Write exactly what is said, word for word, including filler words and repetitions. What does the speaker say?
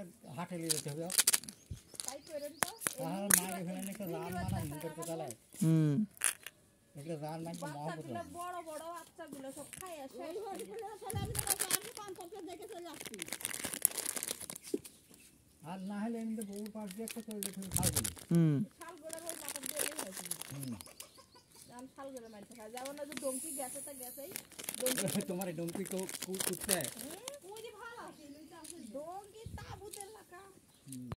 হাটে নিয়ে যেতে হবে তাই করেন তো তাহলে মায়ের এখানে একটা রান মানা মুখের কোথালে হুম একটা রান মানে বাচ্চাগুলো বড় বড় বাচ্চাগুলো সব খাই আসে ওই হরিপুরে চলে আমি তো আমি পাঁচটা দেখে চলে আসছি আর না হলে এমনি বউ পাশ দিয়ে একটা করে তুমি খাওয়া হুম শালগোড়া ওই মাথা দিয়ে হয় হুম আমি শালগোড়া মাইতে খাই যেমন না যে ডঙ্কি গেছে তা গেছেই তোমার ডঙ্কি কুটতে ওই যে ভালো আছে ডঙ্কি তাবুতের লাগা